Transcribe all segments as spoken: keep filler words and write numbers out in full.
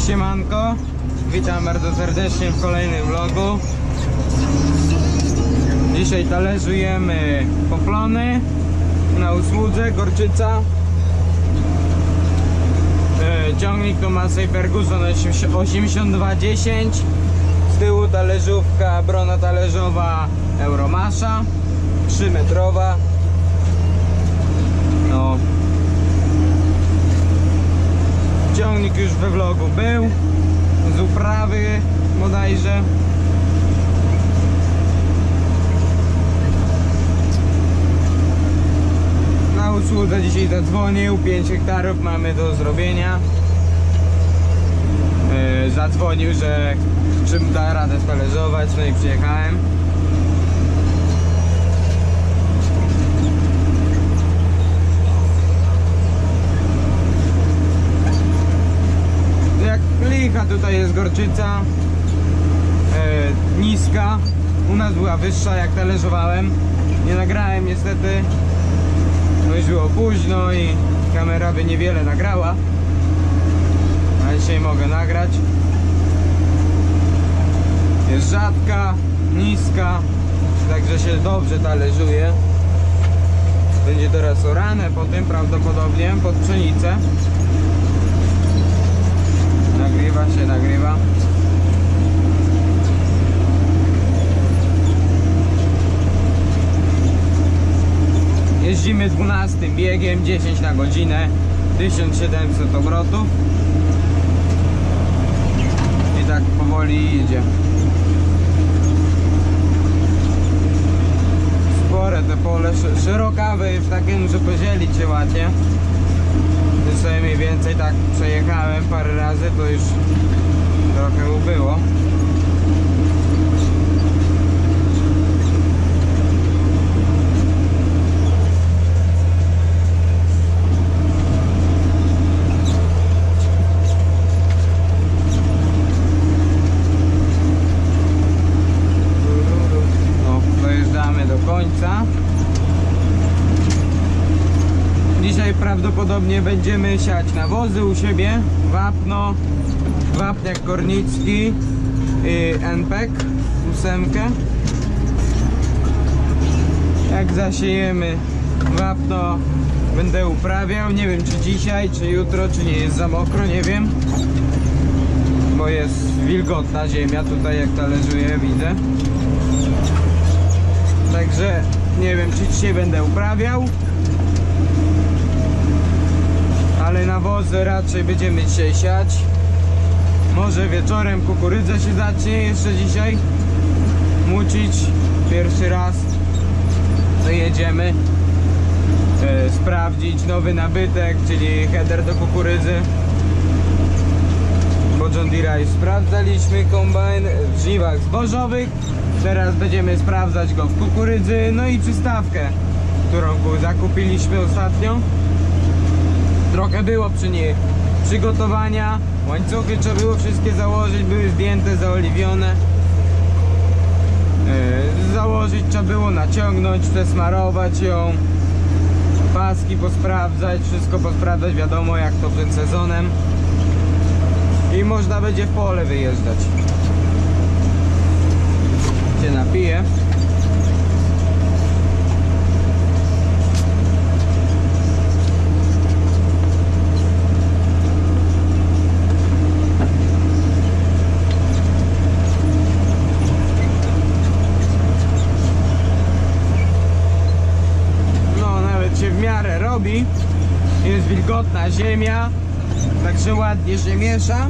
Siemanko, witam bardzo serdecznie w kolejnym vlogu. Dzisiaj talerzujemy poplony na usłudze, Gorczyca. Ciągnik to Massey Ferguson osiemdziesiąt dwa dziesięć. Z tyłu talerzówka, brona talerzowa Euromasza trzymetrowa. No. Ciągnik już we vlogu był, z uprawy bodajże. Na usłudze dzisiaj zadzwonił, pięć hektarów mamy do zrobienia. Yy, zadzwonił, że czym da radę stalerzować, no i przyjechałem. Licha tutaj jest Gorczyca, e, niska, u nas była wyższa jak talerzowałem, nie nagrałem niestety, no już było późno i kamera by niewiele nagrała, a dzisiaj mogę nagrać. Jest rzadka, niska, także się dobrze talerzuje. Będzie teraz orane po tym prawdopodobnie pod pszenicę. Nagrywa się, nagrywa. Jeździmy dwunastym biegiem, dziesięć na godzinę, tysiąc siedemset obrotów. I tak powoli idzie. Spore te pole, szerokawe jest takie, że podzielić się ładnie. Sobie mniej więcej tak przejechałem parę razy, to już trochę ubyło. No, dojeżdżamy do końca. Dzisiaj prawdopodobnie będziemy siać nawozy u siebie, wapno, wapniak kornicki i N P E K ósemkę. Jak zasiejemy wapno, będę uprawiał, nie wiem czy dzisiaj, czy jutro, czy nie jest za mokro, nie wiem, bo jest wilgotna ziemia tutaj jak talerzuję, widzę. Także nie wiem czy dzisiaj będę uprawiał, ale nawozy raczej będziemy dzisiaj siać. Może wieczorem kukurydza się zacznie jeszcze dzisiaj mucić. Pierwszy raz jedziemy e, sprawdzić nowy nabytek, czyli header do kukurydzy. Bo John Deere'a już sprawdzaliśmy kombajn w żniwach zbożowych. Teraz będziemy sprawdzać go w kukurydzy. No i przystawkę, którą zakupiliśmy ostatnio. Trochę było przy niej przygotowania, łańcuchy trzeba było wszystkie założyć, były zdjęte, zaoliwione. Yy, założyć trzeba było, naciągnąć, przesmarować ją, paski posprawdzać, wszystko posprawdzać, wiadomo jak to przed sezonem. I można będzie w pole wyjeżdżać. Się napiję. Robi, jest wilgotna ziemia, także ładnie się miesza.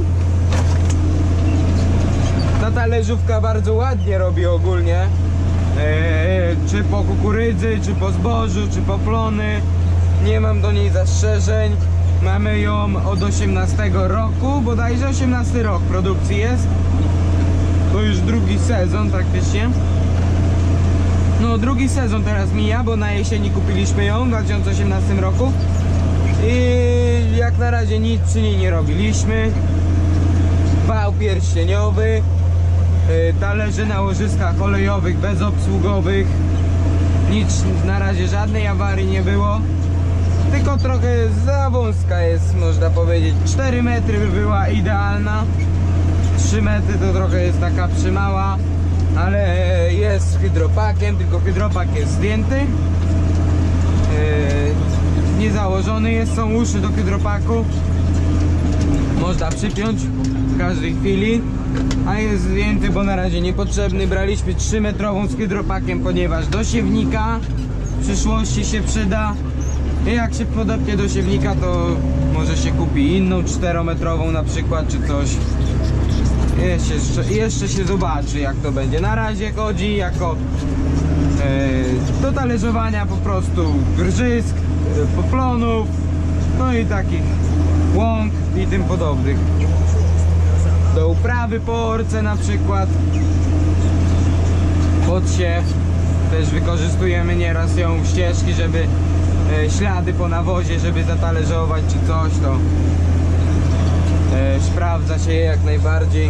Ta talerzówka bardzo ładnie robi ogólnie, eee, czy po kukurydzy, czy po zbożu, czy po plony. Nie mam do niej zastrzeżeń. Mamy ją od osiemnastego roku, bodajże osiemnasty rok produkcji jest. To już drugi sezon praktycznie. No drugi sezon teraz mija, bo na jesieni kupiliśmy ją w dwa tysiące osiemnastym roku. I jak na razie nic przy niej nie robiliśmy. Wał pierścieniowy, talerze na łożyskach olejowych, bezobsługowych. Nic, na razie żadnej awarii nie było. tylko trochę za wąska jest, można powiedzieć. cztery metry by była idealna, trzy metry to trochę jest taka przymała, ale jest hydropakiem, tylko hydropak jest zdjęty, yy, niezałożony jest, są uszy do hydropaku, można przypiąć w każdej chwili, a jest zdjęty, bo na razie niepotrzebny. Braliśmy trzy metrową z hydropakiem, ponieważ do siewnika w przyszłości się przyda. I jak się podepnie do siewnika, to może się kupi inną czterometrową na przykład, czy coś. Jeszcze, jeszcze się zobaczy, jak to będzie. Na razie chodzi jako e, do talerzowania po prostu grzysk, e, poplonów, no i takich łąk i tym podobnych. Do uprawy po orce na przykład. Podsiew też wykorzystujemy nieraz ją, ścieżki, żeby e, ślady po nawozie, żeby zatalerzować czy coś, to e, sprawdza się jak najbardziej.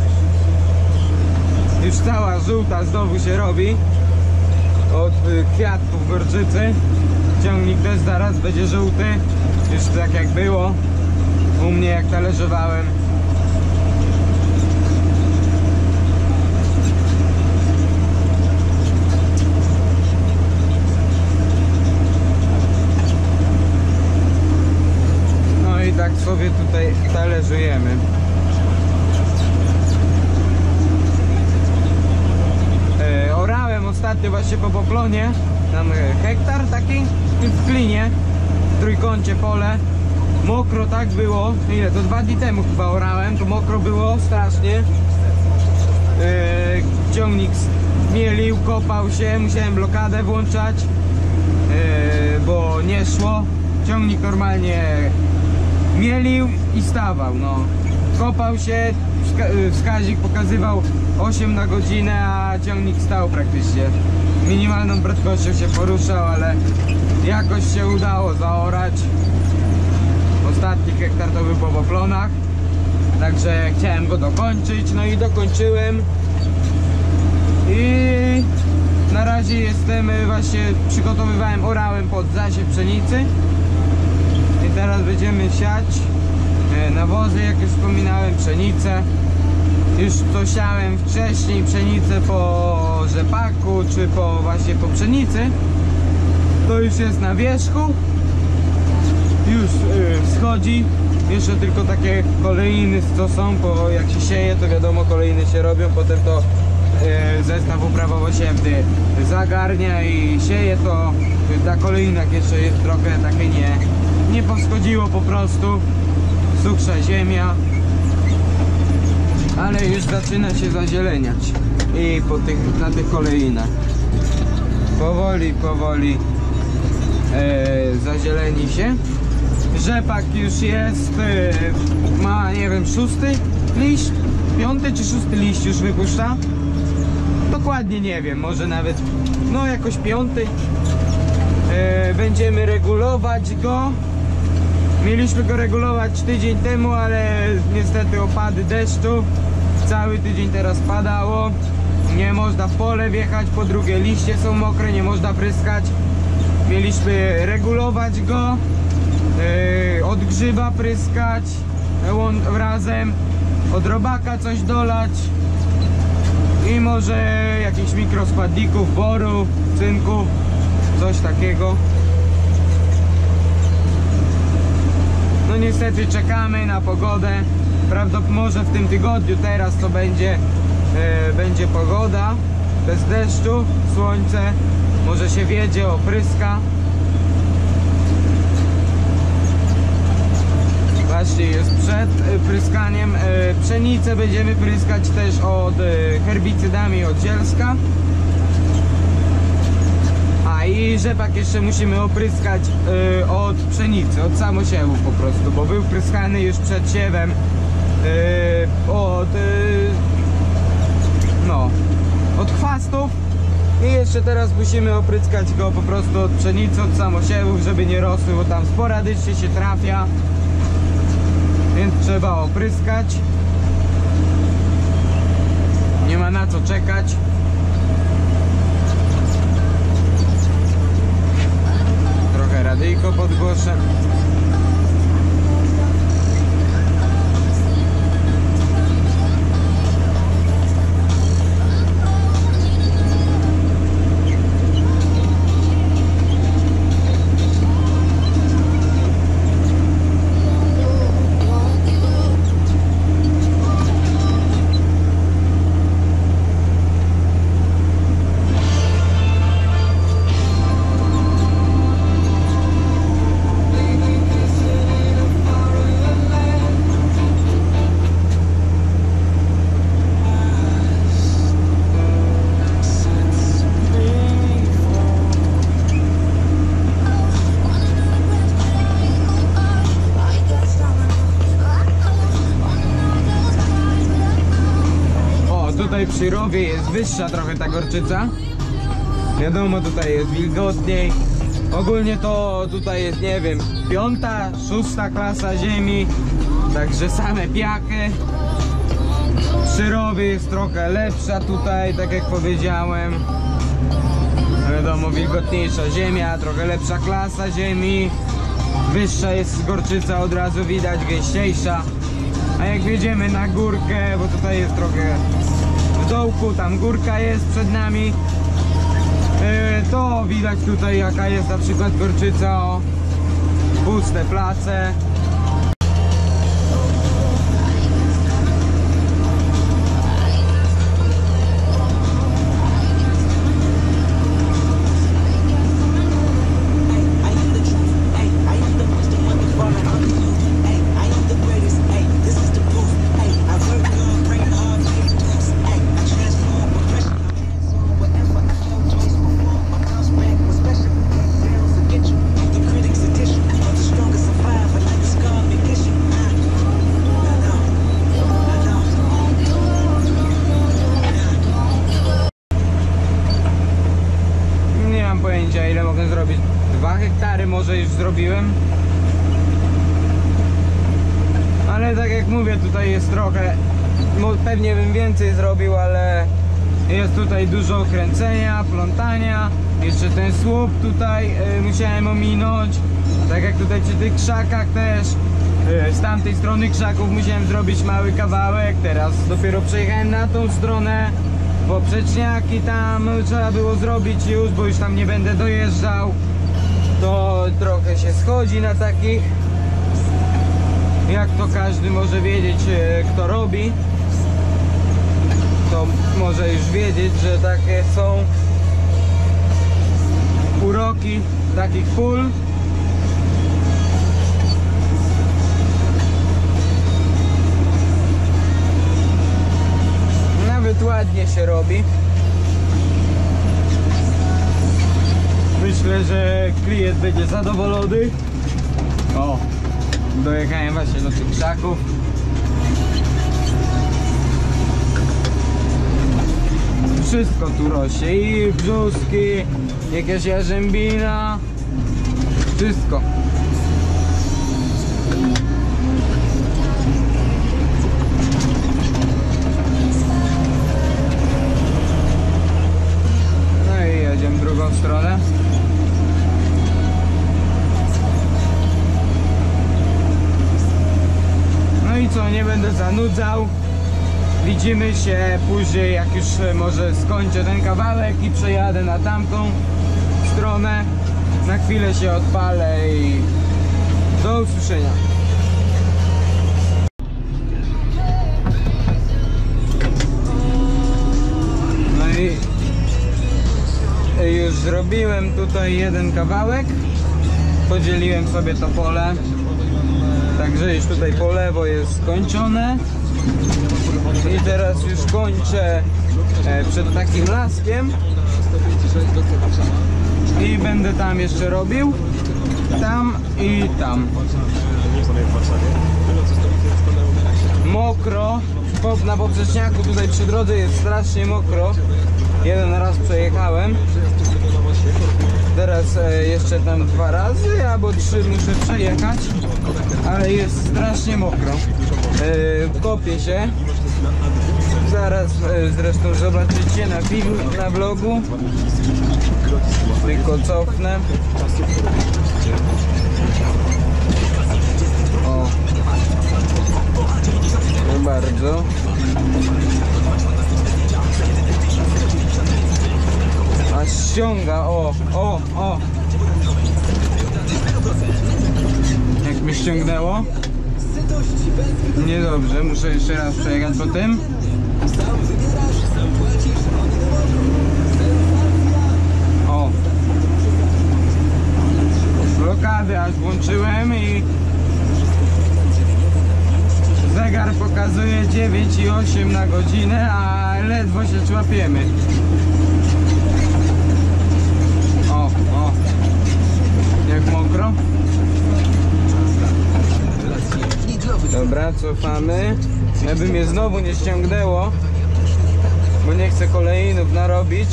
Już cała żółta znowu się robi od e, kwiatków gorczycy. Ciągnik też zaraz będzie żółty, już tak jak było u mnie jak talerzowałem. I tak sobie tutaj talerzujemy. E, orałem ostatnio właśnie po poplonie, tam hektar taki w klinie, w trójkącie pole. Mokro tak było, ile to dwa dni temu chyba orałem, to mokro było strasznie. E, ciągnik mielił, kopał się, musiałem blokadę włączać, e, bo nie szło. Ciągnik normalnie mielił i stawał, no. Kopał się, wskaźnik pokazywał osiem na godzinę, a ciągnik stał praktycznie. Minimalną prędkością się poruszał, ale jakoś się udało zaorać. Ostatni hektar to był po poplonach, także chciałem go dokończyć, no i dokończyłem. I na razie jestem właśnie, przygotowywałem, orałem pod zasiew pszenicy. I teraz będziemy siać nawozy, jak już wspominałem, pszenicę. Już to siałem wcześniej pszenicę po rzepaku, czy po właśnie po pszenicy. To już jest na wierzchu. Już yy, wschodzi. Jeszcze tylko takie kolejny co są, bo jak się sieje, to wiadomo, kolejny się robią. Potem to yy, zestaw uprawowo-siewny zagarnia i sieje, to na kolejnach jeszcze jest trochę takie nie nie powschodziło po prostu, suchsza ziemia, ale już zaczyna się zazieleniać i po tych, na tych kolejnach powoli, powoli e, zazieleni się. Rzepak już jest, e, ma nie wiem, szósty liść, piąty czy szósty liść już wypuszcza, dokładnie nie wiem, może nawet no jakoś piąty. E, będziemy regulować go. Mieliśmy go regulować tydzień temu, ale niestety opady deszczu. Cały tydzień teraz padało. Nie można w pole wjechać, po drugie liście są mokre, nie można pryskać. Mieliśmy regulować go, yy, od grzyba pryskać yy, razem, od robaka coś dolać i może jakichś mikroskładników, boru, cynku, coś takiego. No niestety czekamy na pogodę. Prawdopodobnie może w tym tygodniu teraz to będzie e, będzie pogoda bez deszczu, słońce, może się wiedzie, opryska. Właśnie jest przed pryskaniem. e, Pszenicę będziemy pryskać też od e, herbicydami od zielska. A i rzepak jeszcze musimy opryskać y, od pszenicy, od samosiewu po prostu, bo był pryskany już przed siewem y, od y, no od chwastów i jeszcze teraz musimy opryskać go po prostu od pszenicy, od samosiewów, żeby nie rosły, bo tam sporadycznie się trafia, więc trzeba opryskać, nie ma na co czekać. radyjko podgłoszę. Tutaj przy rowie jest wyższa trochę ta gorczyca. Wiadomo, tutaj jest wilgotniej. Ogólnie to tutaj jest, nie wiem, piąta, szósta klasa ziemi. Także same piachy. Przy rowie jest trochę lepsza tutaj, tak jak powiedziałem. Wiadomo, wilgotniejsza ziemia, trochę lepsza klasa ziemi. Wyższa jest gorczyca, od razu widać, gęściejsza. A jak wjedziemy na górkę, bo tutaj jest trochę w dołku, tam górka jest przed nami, to widać tutaj jaka jest na przykład gorczyca, o, puste place. Ile mogę zrobić? dwa hektary może już zrobiłem. Ale tak jak mówię, tutaj jest trochę, pewnie bym więcej zrobił, ale jest tutaj dużo kręcenia, plątania. Jeszcze ten słup tutaj y, musiałem ominąć. Tak jak tutaj przy tych krzakach też. Y, z tamtej strony krzaków musiałem zrobić mały kawałek. Teraz dopiero przejechałem na tą stronę. Poprzeczniaki tam trzeba było zrobić już, bo już tam nie będę dojeżdżał. To trochę się schodzi na takich. Jak to każdy może wiedzieć, kto robi, to może już wiedzieć, że takie są uroki takich pól. Nawet ładnie się robi. Myślę, że klient będzie zadowolony. O, dojechałem właśnie do tych krzaków. Wszystko tu rośnie, i brzuski, jakaś jarzębina, wszystko. No i jedziemy drugą stronę. No i co, nie będę zanudzał. Widzimy się później, jak już może skończę ten kawałek i przejadę na tamtą stronę. Na chwilę się odpalę i do usłyszenia. No i już zrobiłem tutaj jeden kawałek. Podzieliłem sobie to pole. Także już tutaj po lewo jest skończone. I teraz już kończę przed takim laskiem. I będę tam jeszcze robił. Tam i tam. Mokro. Na poprzeczniaku tutaj przy drodze jest strasznie mokro. Jeden raz przejechałem. Teraz jeszcze tam dwa razy albo trzy muszę przejechać. Ale jest strasznie mokro. Kopię się. Zaraz zresztą zobaczycie na filmie, na vlogu. Tylko cofnę. O. No bardzo. A ściąga, o, o, o. Jak mnie ściągnęło? Niedobrze, muszę jeszcze raz przejechać po tym. O. Blokady aż włączyłem i zegar pokazuje dziewięć i osiem na godzinę, a ledwo się człapiemy. O, o. Jak mokro. Dobra, cofamy. Żeby mnie znowu nie ściągnęło, bo nie chcę kolejnów narobić.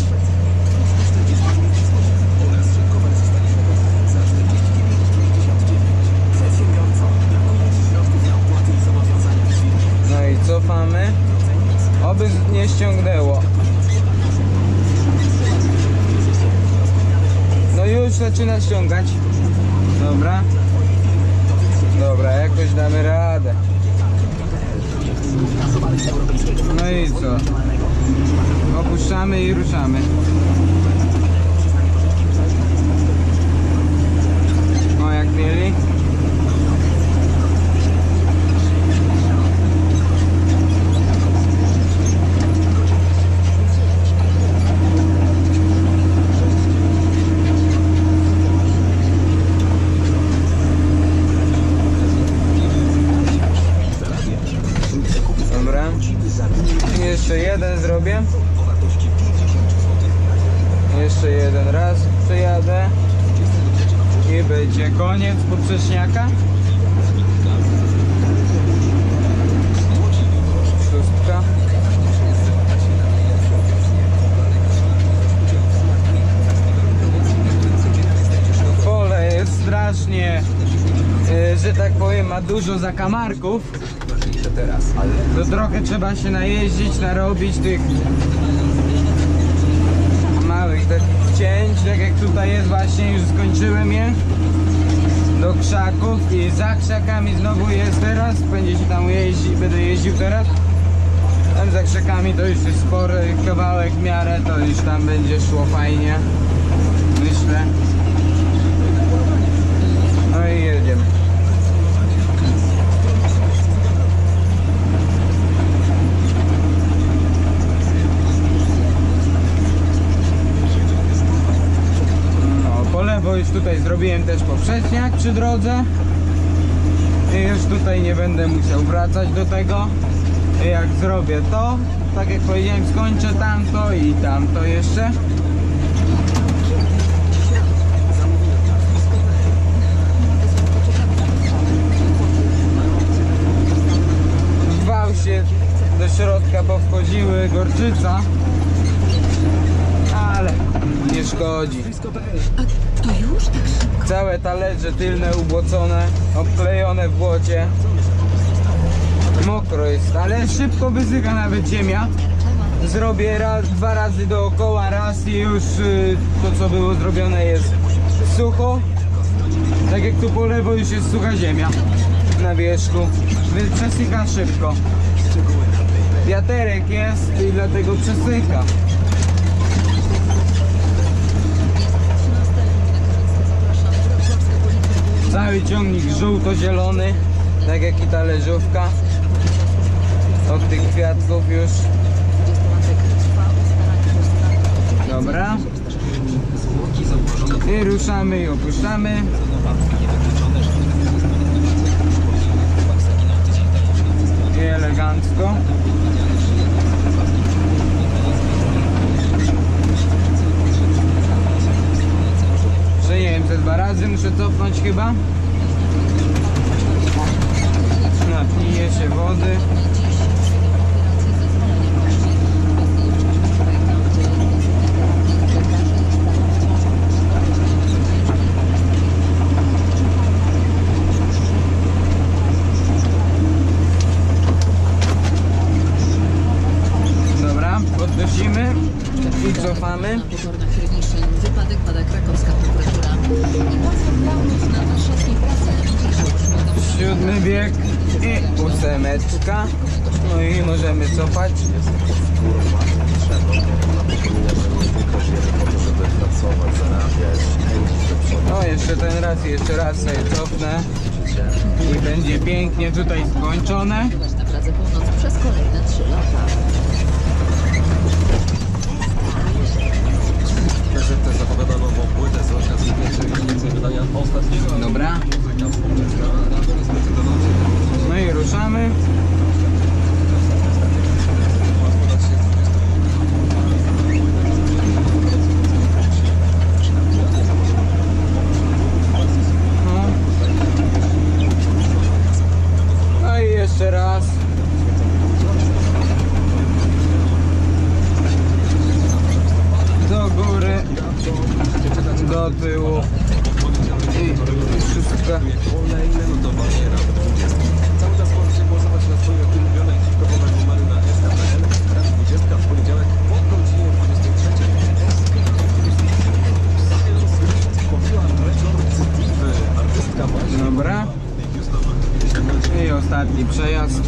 No i cofamy. Oby nie ściągnęło. No już zaczyna ściągać. Dobra. Dobra, jakoś damy radę. No i co? Opuszczamy i ruszamy. O, jak mieli? Jeszcze jeden zrobię. Jeszcze jeden raz przejadę i będzie koniec poprzeczniaka. Szóstka. Pole jest strasznie, że tak powiem, ma dużo zakamarków. Teraz, ale to trochę trzeba się najeździć, narobić tych małych takich cięć, tak jak tutaj jest właśnie, już skończyłem je do krzaków i za krzakami znowu jest teraz, będzie się tam jeździć, będę jeździł teraz. Tam za krzakami to już jest spory kawałek w miarę, to już tam będzie szło fajnie, myślę. No i jedziemy. Bo już tutaj zrobiłem też poprzeczniak przy drodze i już tutaj nie będę musiał wracać do tego. I jak zrobię to, tak jak powiedziałem, skończę tamto i tamto jeszcze. W wał się do środka powchodziły gorczyca, ale nie szkodzi. A to już tak szybko? Całe talerze tylne ubłocone, obklejone w błocie. Mokro jest, ale szybko wysycha nawet ziemia. Zrobię raz, dwa razy dookoła, raz i już y, to co było zrobione jest sucho. Tak jak tu po lewo już jest sucha ziemia na wierzchu, więc przesycha szybko. Wiaterek jest i dlatego przesycha. Cały ciągnik żółto-zielony, tak jak i talerzówka. Od tych kwiatków już. Dobra. I ruszamy i opuszczamy. I elegancko. Że nie wiem, ze dwa razy muszę cofnąć chyba. Napiję się wody. Dobra, podnosimy i cofamy. Wypadek pada krakowska prokuratura. bieg i ósemeczka. No i możemy cofać. O, jeszcze ten raz, jeszcze raz sobie cofnę i będzie pięknie tutaj skończone. Na Pradze Północ przez kolejne trzy lata. Też zapowiada nową płytę z okazji więcej wydania ostatniego. Dobra. No i ruszamy. No. No i jeszcze raz. Do góry, do tyłu i wszystko. Kolejne notowanie na dwudziestkę. Cały czas możecie głosować na swoje ulubione hip-hopowe numery na S K P L. Raz dwudziestka w poniedziałek po godzinie dwudziestej trzeciej. Artystka właśnie. Dobra. I ostatni przejazd.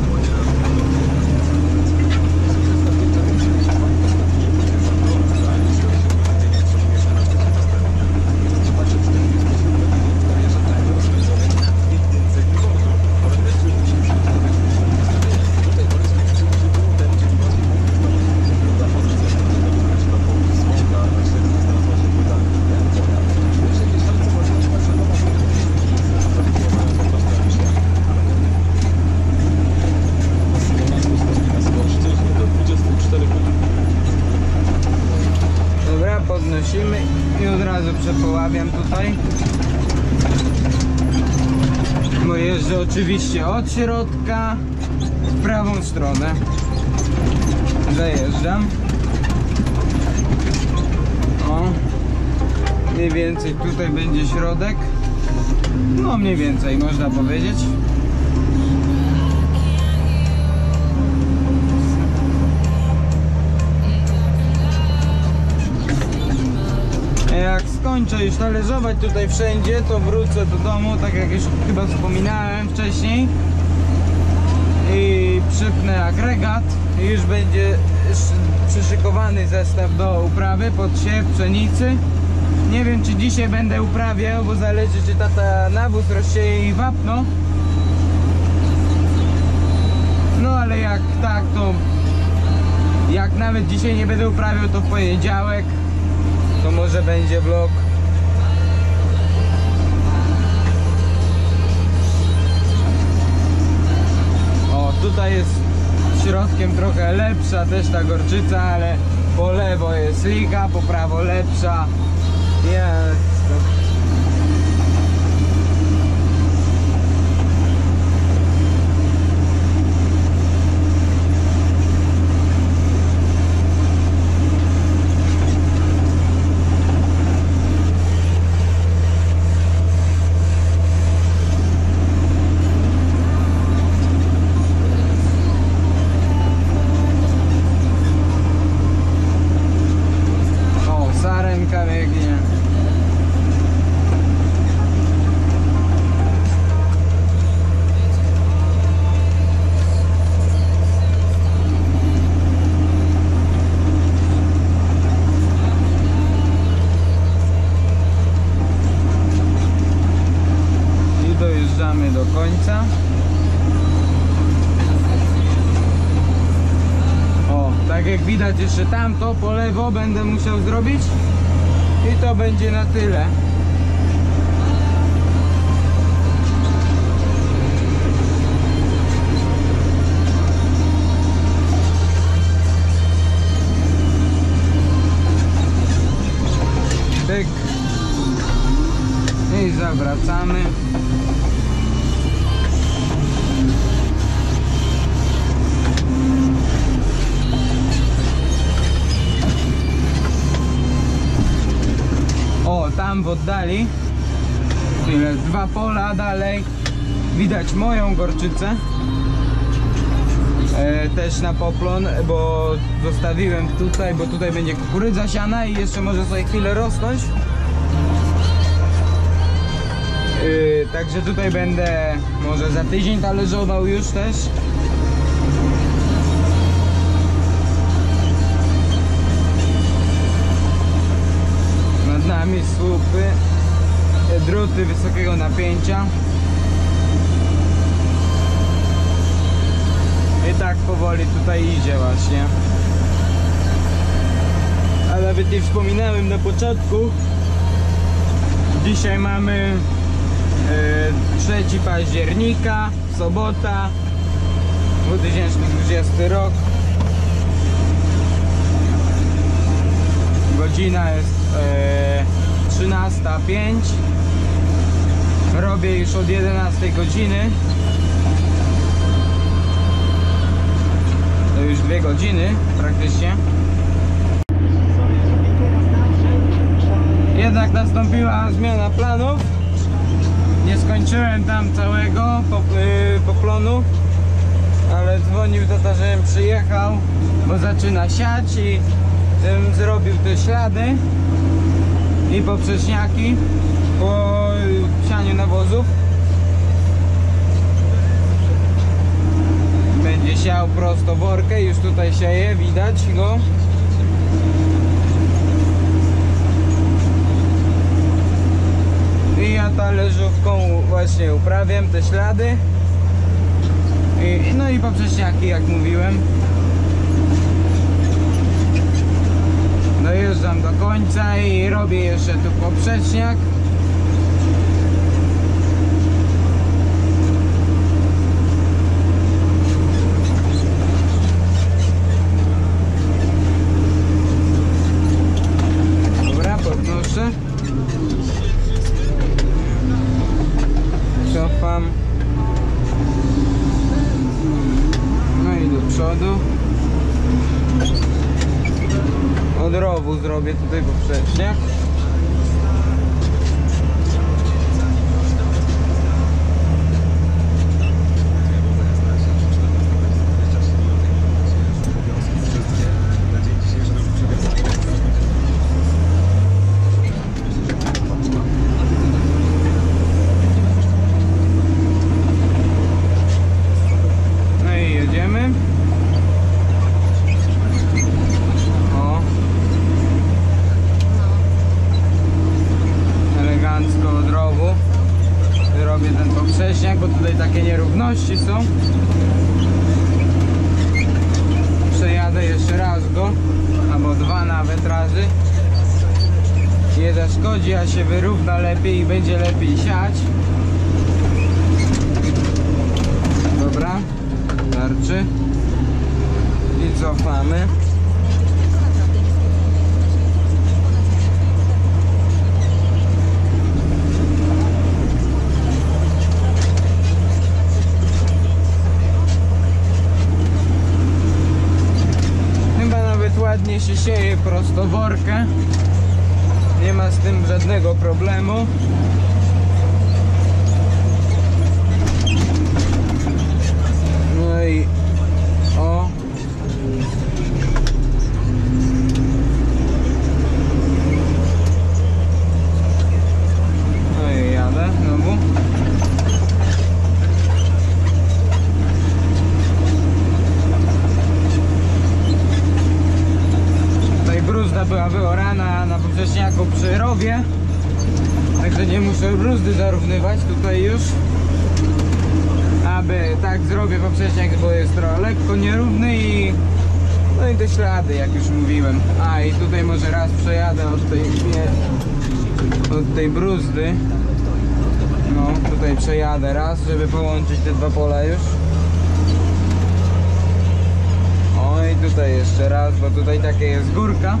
Dobra, podnosimy i od razu przepoławiam tutaj. Bo jeżdżę oczywiście od środka w prawą stronę. Zajeżdżam. O, mniej więcej tutaj będzie środek. No mniej więcej można powiedzieć. Jak skończę już talerzować tutaj wszędzie, to wrócę do domu, tak jak już chyba wspominałem wcześniej, i przypnę agregat i już będzie przyszykowany zestaw do uprawy pod siew pszenicy. Nie wiem, czy dzisiaj będę uprawiał, bo zależy, czy tata nawóz rozsieje i wapno. No ale jak tak, to jak nawet dzisiaj nie będę uprawiał, to w poniedziałek to może będzie vlog. O, tutaj jest środkiem trochę lepsza też ta gorczyca, ale po lewo jest liga, po prawo lepsza. Jest. Biegnie. I dojeżdżamy do końca. O, tak jak widać, jeszcze tamto po lewo będę musiał zrobić. I to będzie na tyle. Tyk. I zawracamy. O, tam w oddali, tyle, dwa pola dalej, widać moją gorczycę. E, też na poplon, bo zostawiłem tutaj, bo tutaj będzie kukurydza siana i jeszcze może sobie chwilę rosnąć. Yy, także tutaj będę może za tydzień talerzował już też. Nad nami słupy, druty wysokiego napięcia. I tak powoli tutaj idzie właśnie. A nawet nie wspominałem na początku. Dzisiaj mamy trzeciego października, sobota, dwa tysiące dwudziesty rok. Godzina jest e, trzynasta pięć. Robię już od jedenastej godziny. To już dwie godziny praktycznie. Jednak nastąpiła zmiana planów. Nie skończyłem tam całego poplonu, ale dzwonił tata, żebym przyjechał, bo zaczyna siać i żebym zrobił te ślady i poprzeczniaki po sianiu nawozów. Będzie siał prosto workę, już tutaj sieje, widać go. I ja talerzówką właśnie uprawiam te ślady. I, no i poprzeczniaki, jak mówiłem. Dojeżdżam do końca i robię jeszcze tu poprzeczniak. Dobra, podnoszę. Cofam. No i do przodu. Od rowu zrobię tutaj poprzeczniak. Bo tutaj takie nierówności są. Przejadę jeszcze raz go, albo dwa nawet razy. Nie zaszkodzi, a się wyrówna lepiej i będzie lepiej siać. Dobra, starczy. I cofamy. Ładnie się sieje prosto workę. Nie ma z tym żadnego problemu. No i o. No i jadę znowu. Bruzda była wyorana na poprzeczniaku przy rowie, także nie muszę bruzdy zarównywać tutaj już. Aby tak zrobię poprzeczniak, bo jest trochę lekko nierówny i no i te ślady, jak już mówiłem. A i tutaj może raz przejadę od tej od tej bruzdy. No tutaj przejadę raz, żeby połączyć te dwa pola już. I tutaj jeszcze raz, bo tutaj takie jest górka.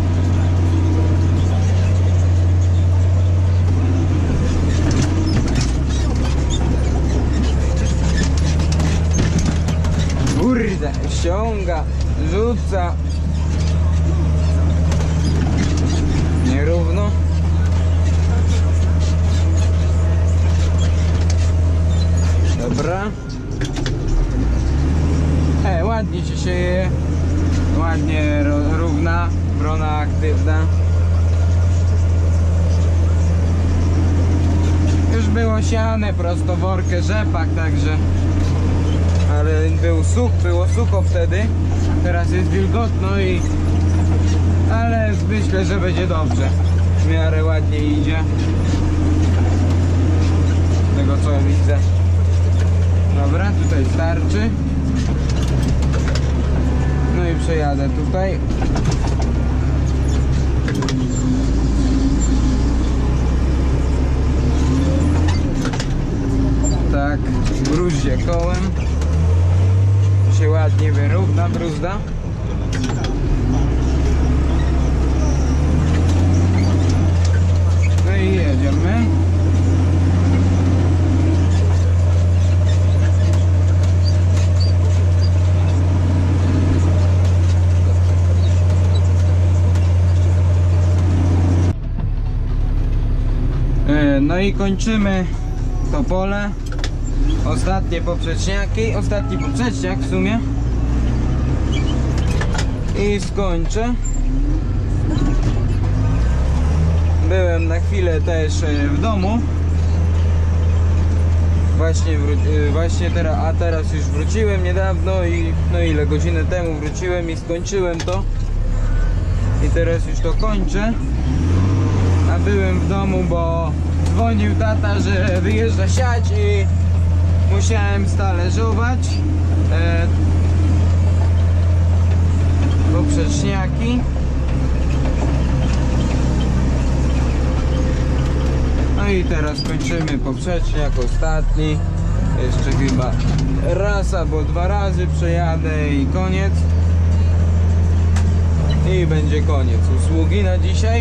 Kurde, ściąga, rzuca. Nierówno. Dobra. E, ładnie się sieje. Ładnie równa, brona aktywna. Już było siane prosto w workę, rzepak, także. Ale był such, było sucho wtedy. Teraz jest wilgotno i... Ale myślę, że będzie dobrze. W miarę ładnie idzie. Z tego co widzę. Dobra, tutaj starczy. No i przejadę tutaj. Tak, bruździe kołem. Się ładnie wyrówna bruzda. No i jedziemy. No i kończymy to pole. Ostatnie poprzeczniaki, ostatni poprzeczniak w sumie. I skończę. Byłem na chwilę też w domu. Właśnie, właśnie teraz, a teraz już wróciłem niedawno i no ile godzinę temu wróciłem i skończyłem to. I teraz już to kończę. A byłem w domu, bo dzwonił tata, że wyjeżdża siać i musiałem stależować e, poprzeczniaki. No i teraz kończymy poprzeczniak ostatni. Jeszcze chyba raz albo dwa razy przejadę i koniec. I będzie koniec usługi na dzisiaj.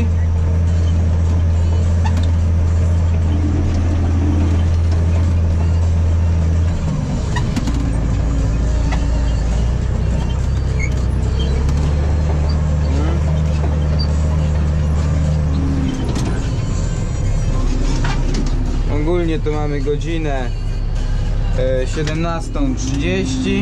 Ogólnie to mamy godzinę siedemnastą trzydzieści.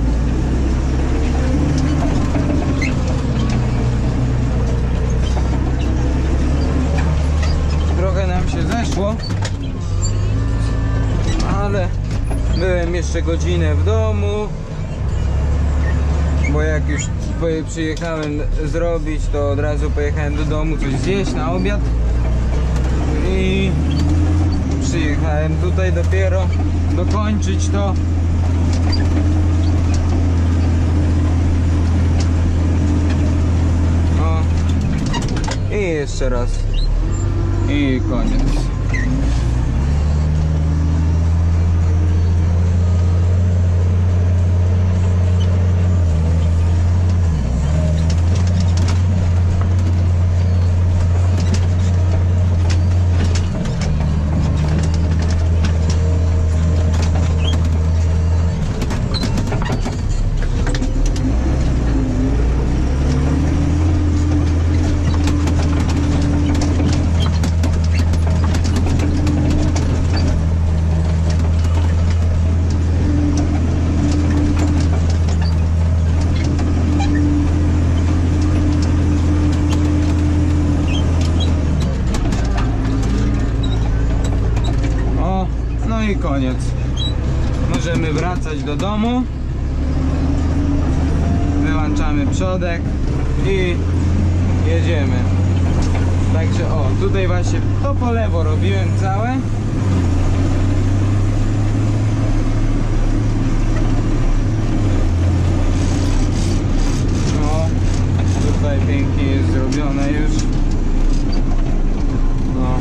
Trochę nam się zeszło, ale byłem jeszcze godzinę w domu, bo jak już przyjechałem zrobić, to od razu pojechałem do domu coś zjeść na obiad i przyjechałem tutaj dopiero dokończyć to. O. I jeszcze raz. I koniec. I koniec. Możemy wracać do domu. Wyłączamy przodek i jedziemy. Także o, tutaj właśnie to po lewo robiłem całe. O, tutaj pięknie jest zrobione już. No.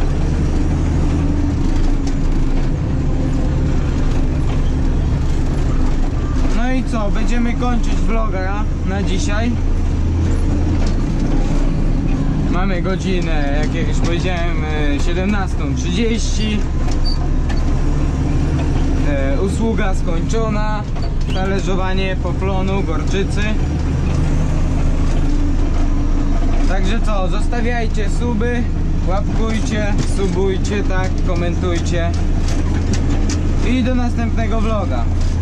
No i co, będziemy kończyć vloga na dzisiaj. Mamy godzinę, jak już powiedziałem, siedemnastą trzydzieści. e, Usługa skończona. Talerzowanie poplonu, gorczycy. Także co, zostawiajcie suby, łapkujcie, subujcie, tak, komentujcie. I do następnego vloga.